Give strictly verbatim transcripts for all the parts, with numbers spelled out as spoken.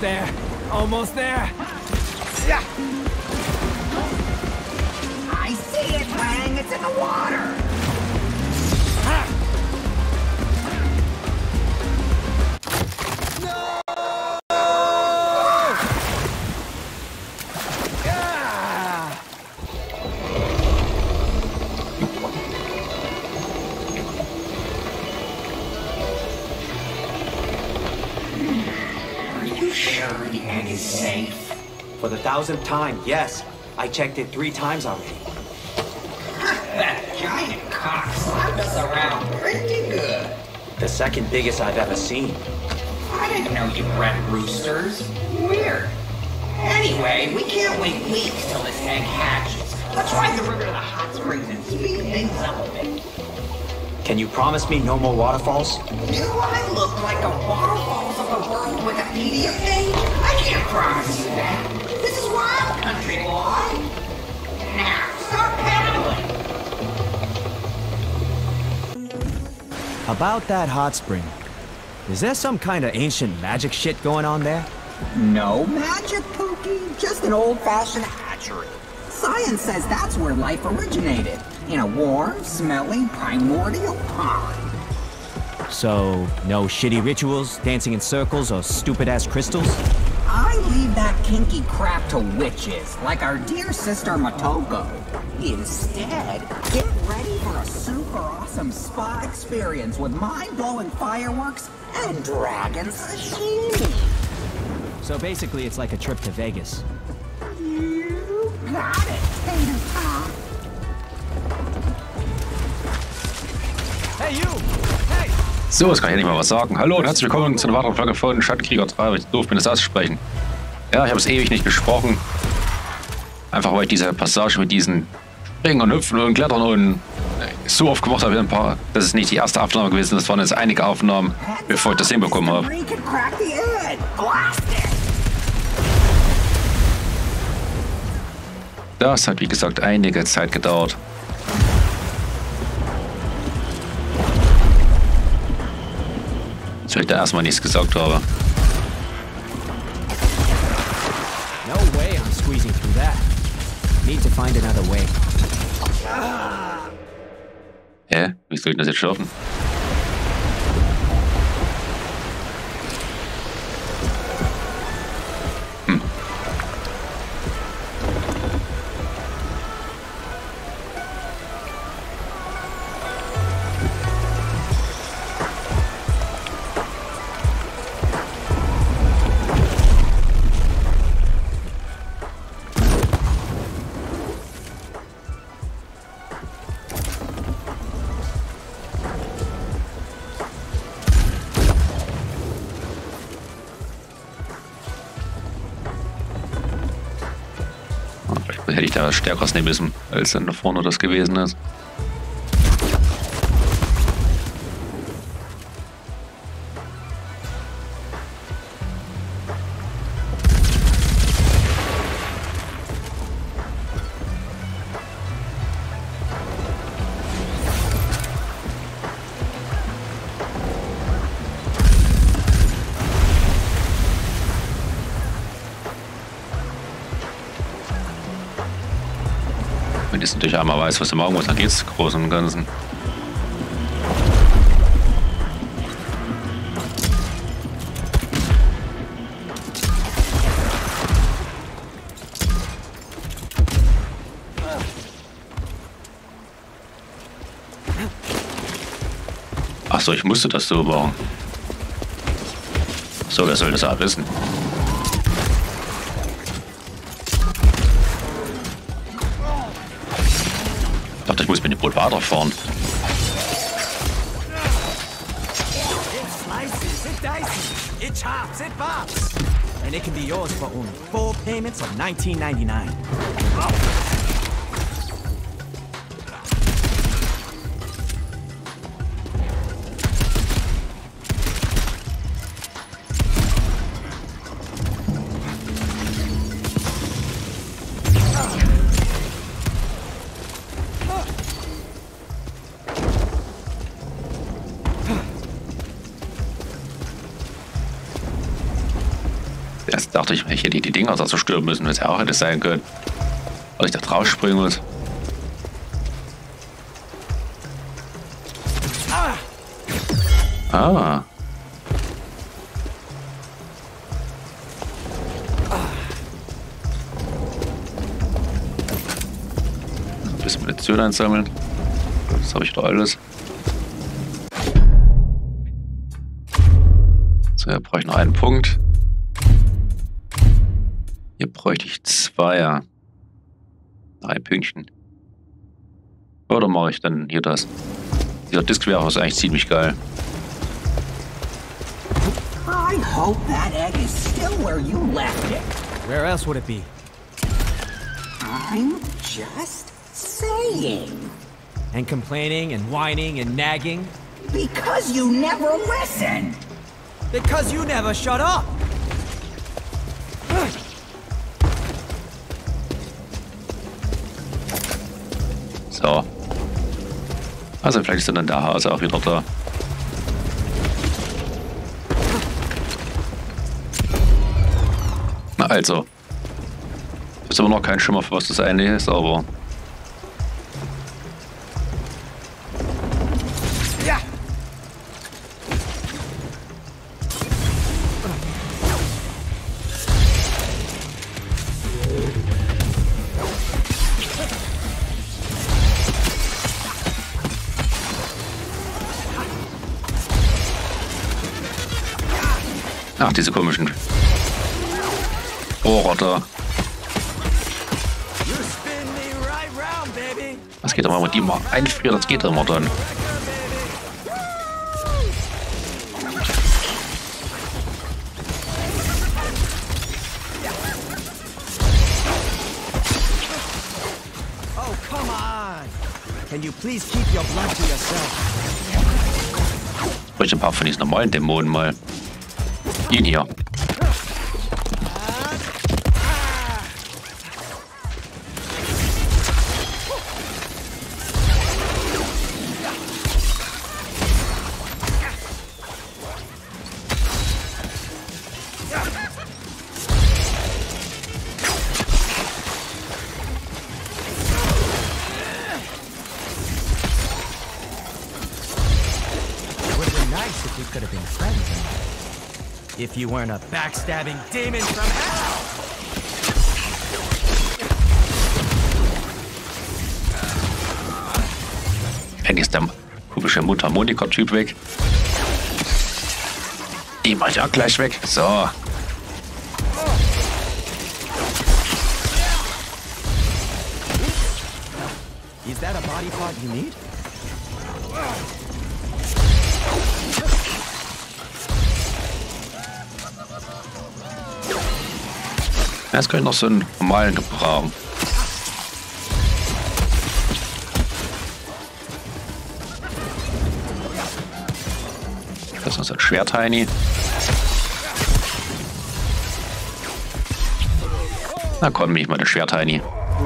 there. Almost there. Yeah. I see it, Lang. It's in the water. For the thousandth time, yes. I checked it three times already. That giant cock slapped us around pretty good. The second biggest I've ever seen. I didn't know you bred roosters. Weird. Anyway, we can't wait weeks till this egg hatches. Let's ride the river to the hot springs and speed things up a bit. Can you promise me no more waterfalls? Do I look like a Waterfalls of the World Wikipedia page? I can't promise you that. This is wild country, boy. Now, start paddling. About that hot spring. Is there some kind of ancient magic shit going on there? No magic, Pookie. Just an old-fashioned hatchery. Science says that's where life originated. In a warm, smelly, primordial pond. So, no shitty rituals, dancing in circles, or stupid-ass crystals? I leave that kinky crap to witches, like our dear sister Motoko. Instead, get ready for a super awesome spa experience with mind-blowing fireworks and dragon sashimi. So basically, it's like a trip to Vegas. You got it, Tater Tot. Hey, you! Hey! So, jetzt kann ich nicht mal was sagen. Hallo und herzlich willkommen zu einer weiteren Folge von Schattenkrieger drei. Ich doof bin, das auszusprechen. Ja, ich habe es ewig nicht gesprochen. Einfach weil ich diese Passage mit diesen Springen und Hüpfen und Klettern und so oft gemacht habe. Ein paar. Das ist nicht die erste Aufnahme gewesen, das waren jetzt einige Aufnahmen, bevor ich das hinbekommen habe. Das hat wie gesagt einige Zeit gedauert. Dass ich da erstmal nichts gesagt habe. No way I'm squeezing through that. Need to find another way. Hä? Wie soll ich das jetzt schaffen? Hm. Hätte ich da stärker nehmen müssen, als dann da vorne das gewesen ist. Wenn ich natürlich einmal weiß, was du machen musst, dann geht's groß und Ganzen. Ach so, ich musste das so machen. So, wer soll das auch wissen? Ich dachte, ich muss mit dem Boot weiterfahren. It slices, it dices, it chops, it pops. And it can be yours for only four payments of nineteen ninety-nine. Dachte ich, ich hätte die Dinger da zerstören müssen, was ja auch hätte sein können. Weil ich da drauf springen muss. Ah. Ein bisschen Munition einsammeln. Das habe ich doch alles. So, hier brauche ich noch einen Punkt. Hier bräuchte ich zwei. Ein Pünktchen. Oder mache ich dann hier das? Dieser Disc-Werfer ist eigentlich ziemlich geil. I hope that egg is still where you left it. Where else would it be? I'm just saying. And complaining and whining and nagging? Because you never listen. Because you never shut up! So. Also vielleicht ist dann der Hase auch wieder da. Na also. Ist immer noch kein Schimmer, für was das eigentlich ist, aber... Ja! Ach, diese komischen Rohrotter. Das geht aber, wenn man die mal einfriert, das geht immer dann. Oh, come on! Can you please keep your blood to yourself? Ich bräuchte ein paar von diesen normalen Dämonen mal. Ihn hier. Could have been friends. If you weren't a backstabbing demon from hell! Endlich ist der komische Mundharmonika-Typ weg. Die mach ich auch gleich weg. So. Is that a body part you need? Jetzt können noch so einen normalen gebrauchen. Das ist noch so ein Schwertheini. Na komm, ich mal den Schwertheini.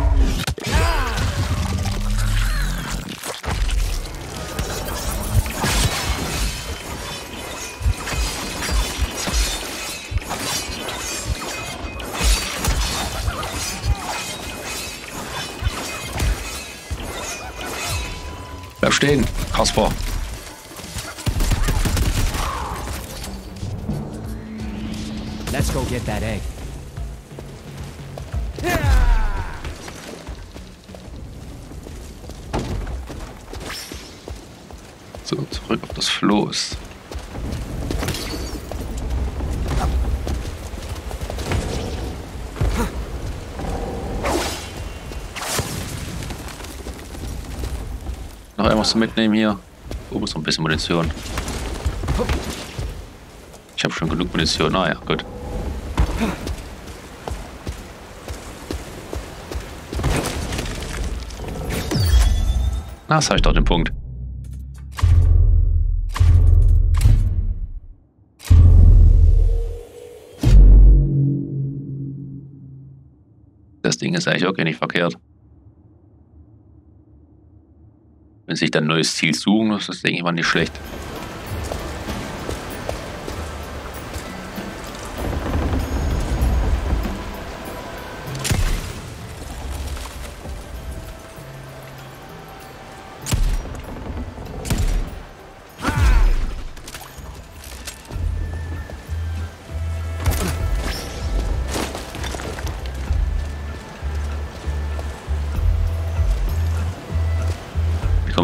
Bleib stehen, Kasper. Let's go get that egg. So, zurück auf das Floß. Noch irgendwas zu mitnehmen hier. Oh, muss noch ein bisschen Munition. Ich habe schon genug Munition. Ah ja, gut. Na, das habe ich doch den Punkt. Das Ding ist eigentlich auch nicht verkehrt. Wenn sich dann ein neues Ziel suchen, das ist, denke ich mal, nicht schlecht.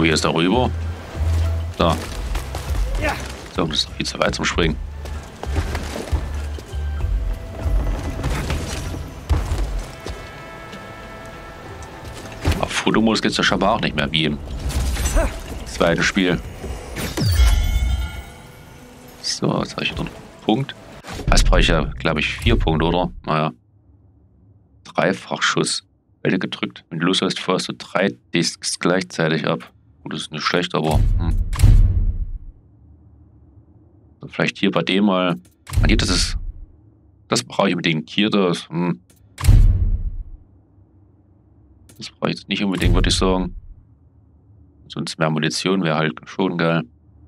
Oh, hier ist er rüber. Da. Ja. So, das ist viel zu weit zum Springen. Auf Fotomodus geht es ja scheinbar auch nicht mehr wie im zweiten Spiel. So, jetzt habe ich wieder einen Punkt. Jetzt brauche ich ja, glaube ich, vier Punkte, oder? Naja. Dreifachschuss. Welle gedrückt. Wenn du Lust hast, fährst du drei Discs gleichzeitig ab. Gut, das ist nicht schlecht, aber... Hm. Vielleicht hier bei dem mal. Hier, das ist. Das brauche ich unbedingt. Hier das. Hm. Das brauche ich jetzt nicht unbedingt, würde ich sagen. Sonst mehr Munition wäre halt schon geil.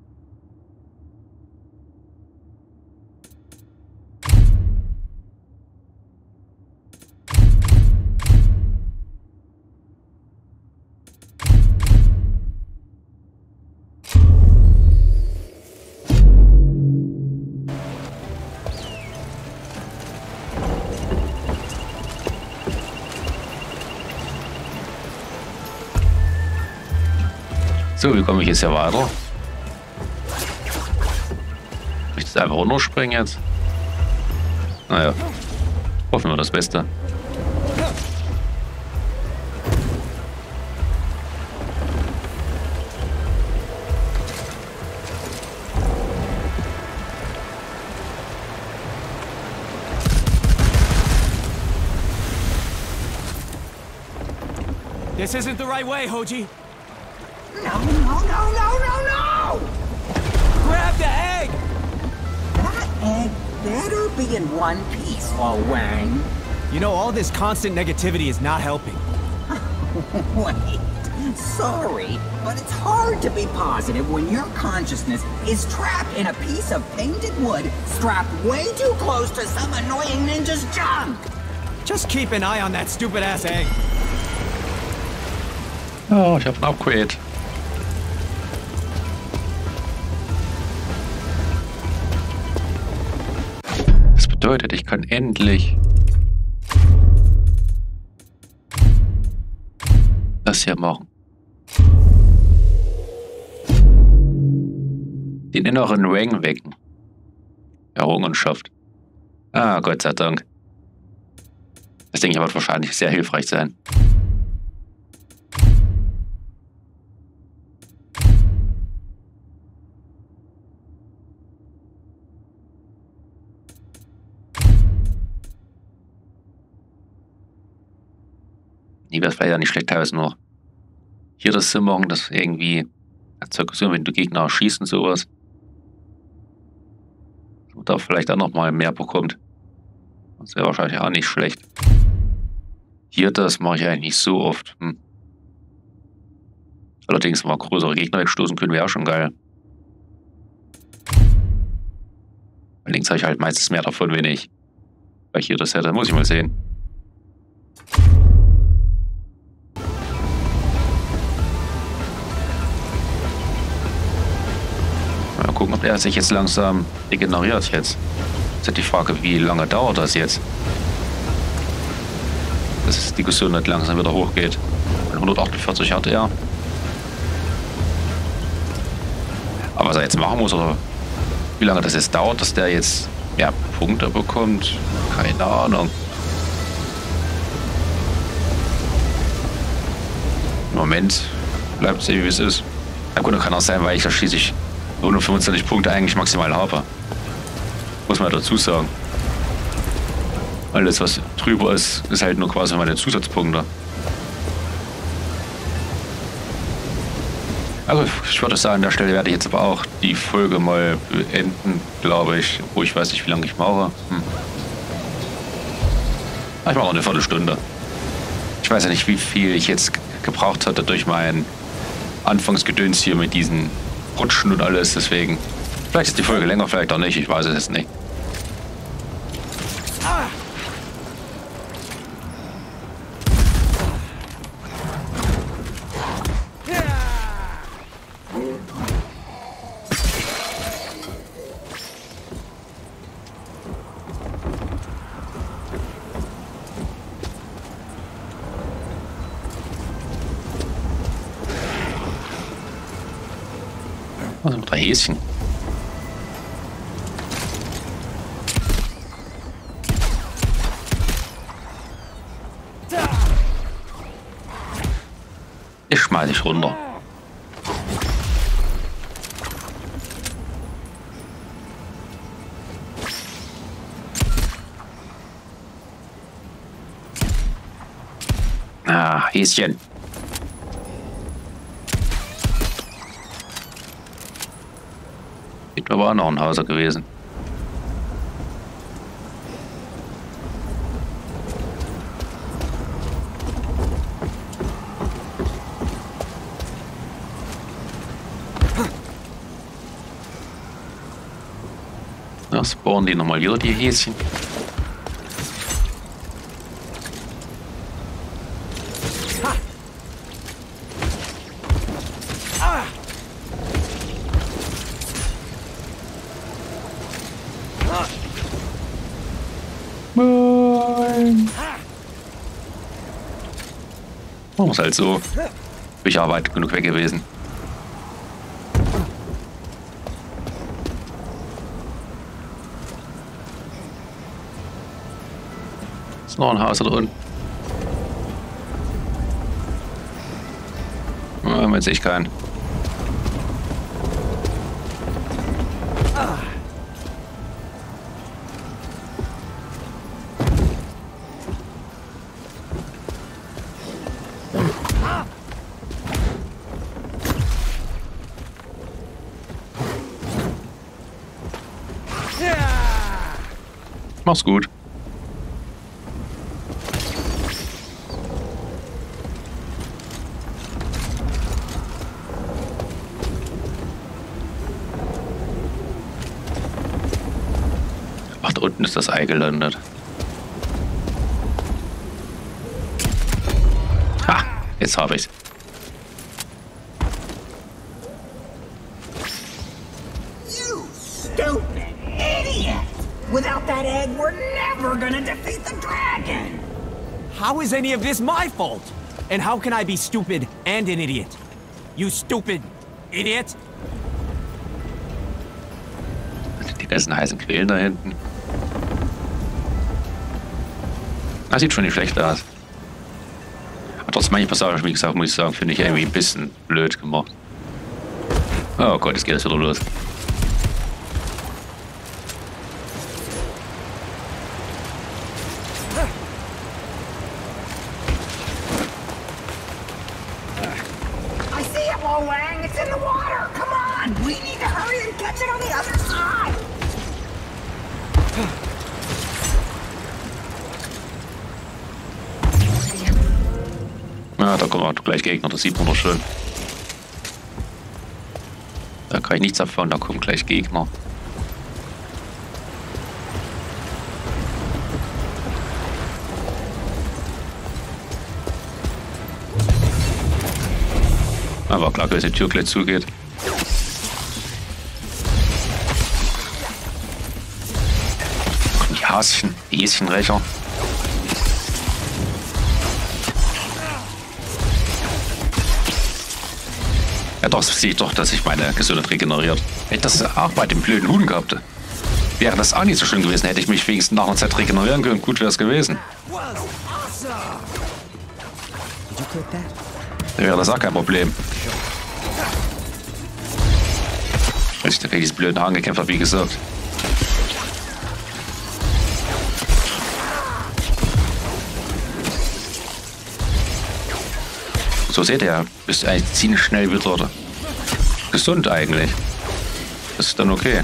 So, wie komme ich jetzt hier weiter? Kann ich das einfach runterspringen jetzt? Naja, hoffen wir das Beste. This isn't the right way, Hoji. No, no, no, no, no, no! Grab the egg! That egg better be in one piece, Lo Wang. You know, all this constant negativity is not helping. Wait, sorry, but it's hard to be positive when your consciousness is trapped in a piece of painted wood strapped way too close to some annoying ninja's junk. Just keep an eye on that stupid-ass egg. Oh, ich habe ein Upgrade. Das bedeutet, ich kann endlich das hier machen. Den inneren Wang wecken. Errungenschaft. Ah, Gott sei Dank. Das denke ich wird wahrscheinlich sehr hilfreich sein. Die wäre vielleicht ja nicht schlecht, teilweise noch hier das zu machen, das irgendwie erzeugt, wenn du Gegner schießt und sowas. Und da vielleicht auch noch mal mehr bekommt. Das wäre wahrscheinlich auch nicht schlecht. Hier das mache ich eigentlich nicht so oft. Hm. Allerdings mal größere Gegner wegstoßen können, wäre auch schon geil. Allerdings habe ich halt meistens mehr davon, wenn ich weil ich hier das hätte. Muss ich mal sehen. Mal gucken, ob der sich jetzt langsam regeneriert jetzt. Jetzt ist die Frage, wie lange dauert das jetzt? Dass die Gesundheit langsam wieder hochgeht. hundertachtundvierzig hatte er. Aber was er jetzt machen muss, oder wie lange das jetzt dauert, dass der jetzt mehr Punkte bekommt, keine Ahnung. Im Moment bleibt es, wie es ist. Na gut, dann kann auch sein, weil ich da schließlich hundertfünfundzwanzig Punkte eigentlich maximal habe. Muss man dazu sagen. Alles, was drüber ist, ist halt nur quasi meine Zusatzpunkte. Also ich würde sagen, an der Stelle werde ich jetzt aber auch die Folge mal beenden, glaube ich. Wo ich weiß nicht, wie lange ich mache. Hm. Ich mache auch eine Viertelstunde. Ich weiß ja nicht, wie viel ich jetzt gebraucht hatte durch mein Anfangsgedöns hier mit diesen Rutschen und alles. Deswegen, vielleicht ist die Folge länger, vielleicht auch nicht. Ich weiß es jetzt nicht. Was sind drei Häschen? Ich schmeiß dich runter. Ah, Häschen. Sieht aber auch noch ein Hauser gewesen. Da spawnen die nochmal wieder, die Häschen. Nein. Warum ist halt so? Bin ich aber weit genug weg gewesen. Ist noch ein Haus da drin. Ja, jetzt sehe ich keinen. Mach's gut. Ach, da unten ist das Ei gelandet. Ha, jetzt habe ich's. You stupid idiot! Without that egg, we're never gonna defeat the dragon! How is any of this my fault? And how can I be stupid and an idiot? You stupid idiot! Die ganzen heißen Quellen da hinten. Das sieht schon nicht schlecht aus. Aber trotzdem manche Passagen, wie gesagt, muss ich sagen, finde ich irgendwie ein bisschen blöd gemacht. Oh Gott, jetzt geht das wieder los. I see it, Lo Wang! It's in the water! Come on! We need to hurry and catch it on the other side! Ja, da kommen auch gleich Gegner, das sieht man doch schön. Da kann ich nichts abfahren, da kommen gleich Gegner. Aber klar, dass die Tür gleich zugeht. Die Häschen, die Häschenrächer. Ja doch, sehe ich doch, dass sich meine Gesundheit regeneriert. Hätte das auch bei dem blöden Huhn gehabt. Wäre das auch nicht so schön gewesen, hätte ich mich wenigstens nach einer Zeit regenerieren können. Gut wäre es gewesen. Was awesome! Did you click that? Dann wäre das auch kein Problem. Als ich dagegen diesen blöden Hahn gekämpft habe, wie gesagt. So seht ihr, bist eigentlich ziemlich schnell wieder gesund eigentlich. Das ist dann okay.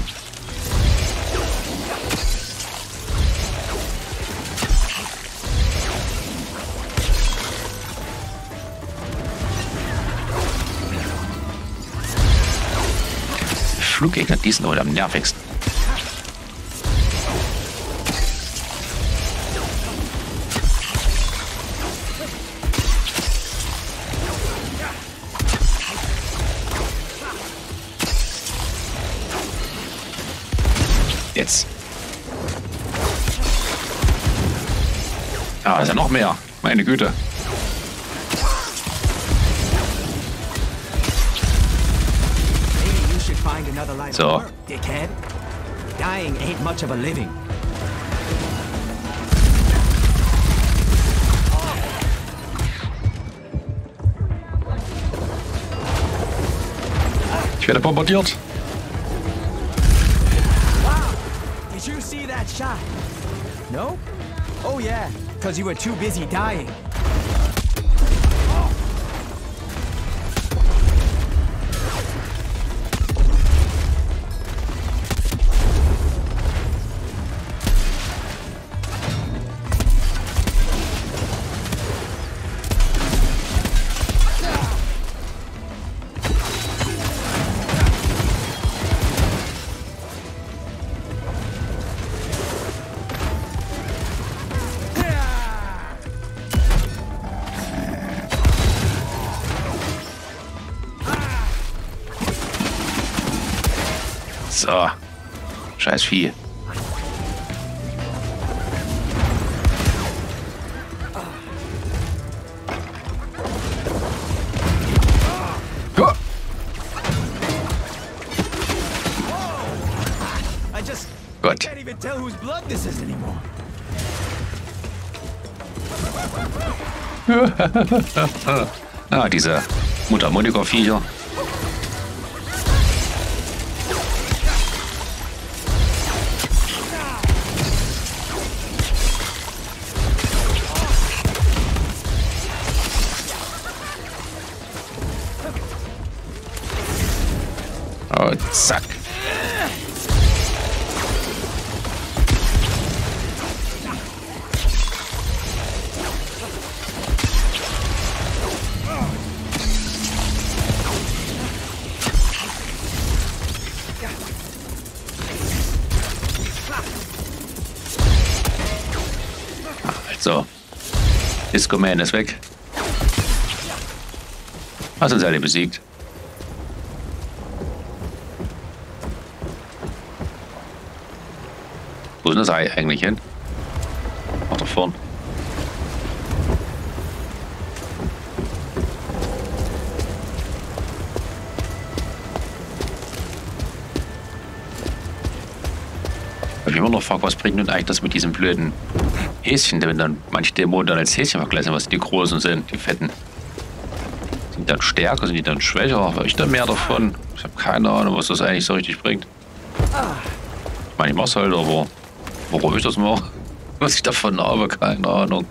Fluggegner, die sind aber am nervigsten. Jetzt. Ah, ist ja noch mehr. Meine Güte. Maybe you should find So. Dickhead. Dying ain't much of a living. Ich werde bombardiert. Wow! Did you see that shot? No? Oh yeah, because you were too busy dying. So. Scheiß Vieh. Ja. I just Gut. can't even tell whose blood this is anymore. Ah, diese Mundharmonika-Viecher. Und zack. Also, Disco Man ist weg. Hast uns alle besiegt. Wo ist das Ei eigentlich hin? Ach, da vorne. Ich habe immer noch gefragt, was bringt nun eigentlich das mit diesem blöden Häschen, wenn dann manche Dämonen dann als Häschen vergleichen, was die großen sind, die fetten. Sind die dann stärker, sind die dann schwächer? Habe ich da mehr davon? Ich habe keine Ahnung, was das eigentlich so richtig bringt. Ich meine, ich mach's halt, aber warum ich das mache, was ich davon habe, keine Ahnung.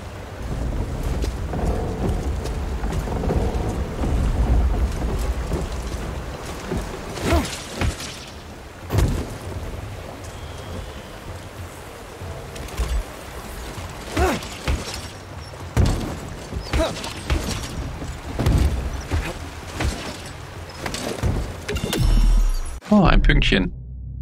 Oh, ein Pünktchen.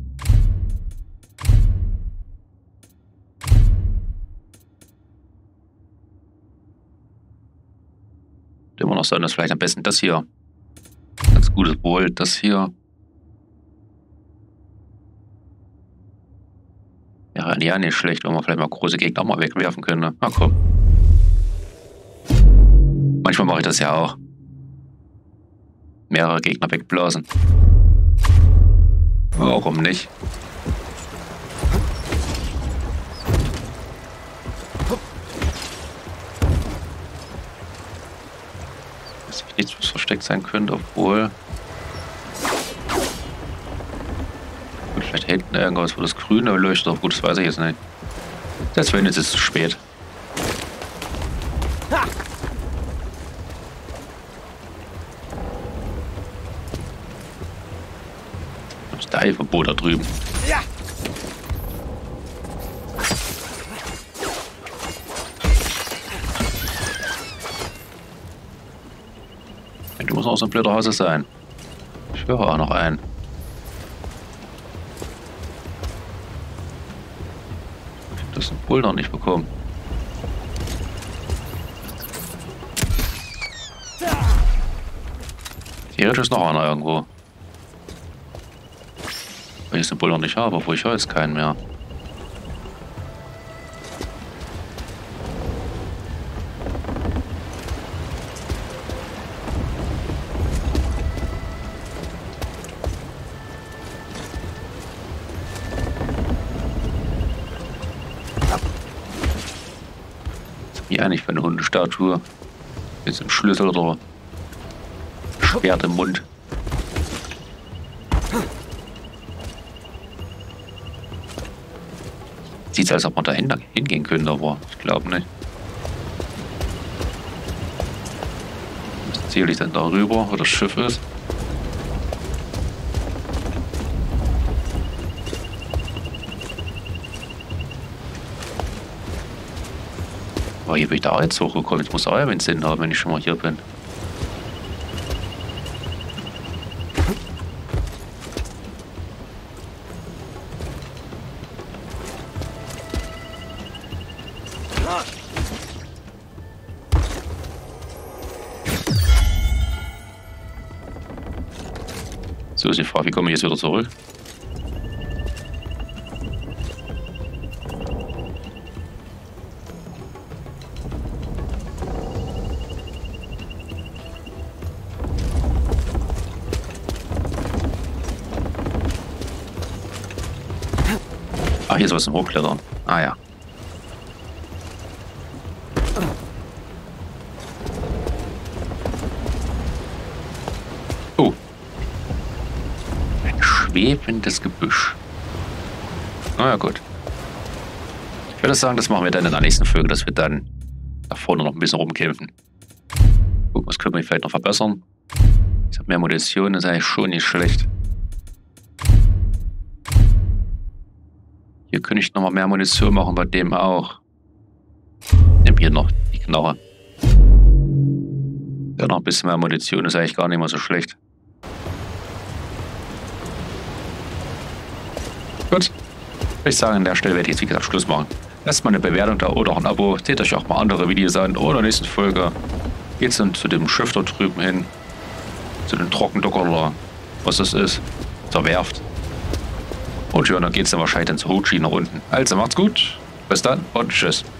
Immer noch sein, dass vielleicht am besten das hier. Ganz gutes Wohl, das hier. Ja, ja, nicht schlecht, wenn man vielleicht mal große Gegner mal wegwerfen können. Na komm. Manchmal mache ich das ja auch. Mehrere Gegner wegblasen. Warum nicht? Dass nichts, was versteckt sein könnte, obwohl. Gut, vielleicht hinten irgendwas, wo das Grüne leuchtet, aber gut, das weiß ich jetzt nicht. Selbst wenn, jetzt ist es zu spät. Das Dive-Boot da drüben. Ja. Du musst auch so ein blöder Hase sein. Ich höre auch noch einen. Ich hab das Bull noch nicht bekommen. Hier ist noch einer irgendwo. Weil ich den Bull noch nicht habe, obwohl ich höre jetzt keinen mehr. Wie eigentlich für eine Hundestatue. Jetzt ein Schlüssel oder Schwert im Mund. Sieht so, als ob man da hingehen könnte, aber ich glaube nicht. Das Ziel ist dann darüber, wo das Schiff ist. Aber hier bin ich da jetzt hochgekommen. Jetzt muss auch ja einen Sinn haben, wenn ich schon mal hier bin. So ist die Frage, wie komme ich jetzt wieder zurück? Ah, hier ist was zum Hochklettern. Ah ja. Oh. Ein schwebendes Gebüsch. Na ja, gut. Ich würde sagen, das machen wir dann in der nächsten Folge, dass wir dann da vorne noch ein bisschen rumkämpfen. Gucken, was können wir vielleicht noch verbessern. Ich habe mehr Munition, das ist eigentlich schon nicht schlecht. Hier könnte ich noch mal mehr Munition machen, bei dem auch. Nehmen hier noch die Knarre. Ja, noch ein bisschen mehr Munition ist eigentlich gar nicht mal so schlecht. Gut. Ich sage, an der Stelle werde ich jetzt wie gesagt Schluss machen. Lasst mal eine Bewertung da oder auch ein Abo. Seht euch auch mal andere Videos an. Oder in der nächsten Folge geht es dann zu dem Schiff da drüben hin. Zu den Trockendocker oder was das ist. Zur Werft. Und ja, dann geht es dann wahrscheinlich dann zu Hochi nach unten. Also macht's gut. Bis dann und tschüss.